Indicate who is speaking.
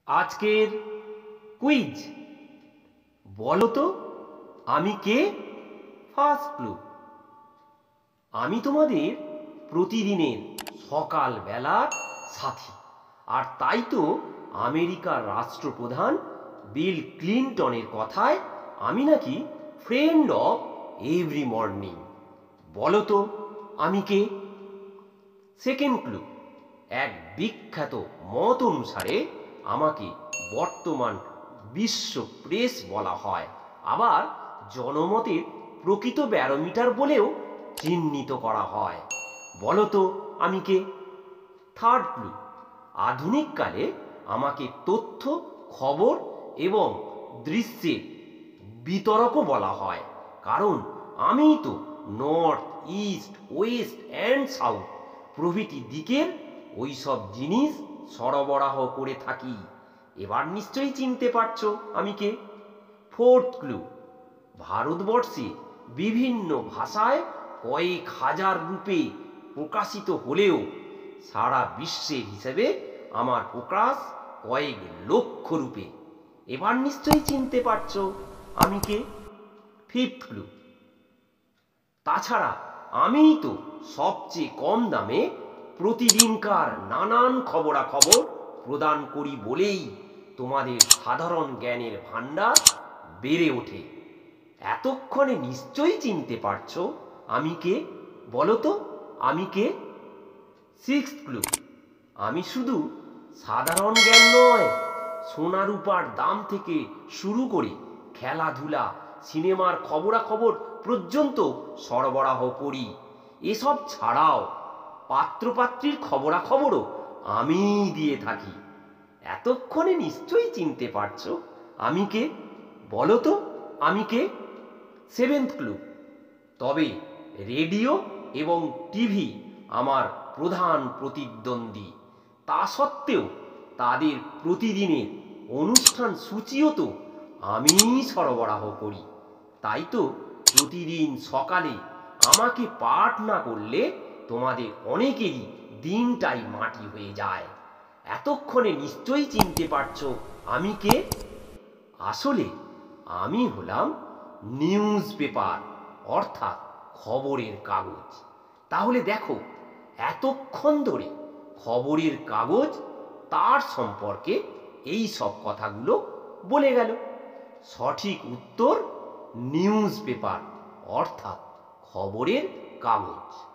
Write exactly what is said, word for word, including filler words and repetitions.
Speaker 1: আজকের কুইজ, বলো তো আমি কে? ফার্স্ট ক্লু, আমি তোমাদের প্রতিদিনের সকালবেলার সাথী, আর তাই তো আমেরিকার রাষ্ট্রপ্রধান বিল ক্লিনটনের কথায় আমি নাকি ফ্রেন্ড অফ এভরি মর্নিং। বলো তো আমি কে? সেকেন্ড ক্লু, এক বিখ্যাত মত অনুসারে আমাকে বর্তমান বিশ্ব প্রেস বলা হয়, আবার জনমতের প্রকৃত ব্যারোমিটার বলেও চিহ্নিত করা হয়। বলো তো আমি কে? থার্ড ক্লু, আধুনিক কালে আমাকে তথ্য, খবর এবং দৃশ্যের বিতরকও বলা হয়, কারণ আমিই তো north, east, west and south প্রভৃতি দিকের ওই সব জিনিস সরবরাহ করে থাকি। এবার নিশ্চয়ই চিনতে পারছো আমি কে। ফোর্থ ক্লু, ভারতবর্ষে বিভিন্ন ভাষায় কয়েক হাজার রূপে প্রকাশিত হলেও সারা বিশ্বের হিসেবে আমার প্রকাশ কয়েক লক্ষ রূপে। এবার নিশ্চয়ই চিনতে পারছো আমি কে। ফিফথ ক্লু, তাছাড়া আমিই তো সবচেয়ে কম দামে প্রতিদিনকার নানান খবরাখবর প্রদান করি বলেই তোমাদের সাধারণ জ্ঞানের ভাণ্ডার বেড়ে ওঠে। এতক্ষণে নিশ্চয়ই চিনতে পারছো আমি কে। বলো তো আমি কে। সিক্সথ ক্লু, আমি শুধু সাধারণ জ্ঞান নয়, সোনা রূপার দাম থেকে শুরু করে খেলাধুলা, সিনেমার খবরাখবর পর্যন্ত সরবরাহ করি। এসব ছাড়াও পাত্রপাত্রীর খবরাখবরও আমি দিয়ে থাকি। এতক্ষণে নিশ্চয়ই চিনতে পারছো আমি কে। বলো তো আমি কে। সেভেন্থ ক্লু, তবে রেডিও এবং টিভি আমার প্রধান প্রতিদ্বন্দ্বী, তা সত্ত্বেও তাদের প্রতিদিনের অনুষ্ঠান সূচিও তো আমি সরবরাহ করি। তাই তো প্রতিদিন সকালে আমাকে পাঠ না করলে তোমাদের অনেকেরই দিনটাই মাটি হয়ে যায়। এতক্ষণে নিশ্চয়ই চিনতে পারছো আমি কে। আসলে আমি হলাম নিউজ পেপার, অর্থাৎ খবরের কাগজ। তাহলে দেখো, এতক্ষণ ধরে খবরের কাগজ তার সম্পর্কে এই সব কথাগুলো বলে গেল। সঠিক উত্তর নিউজ পেপার, অর্থাৎ খবরের কাগজ।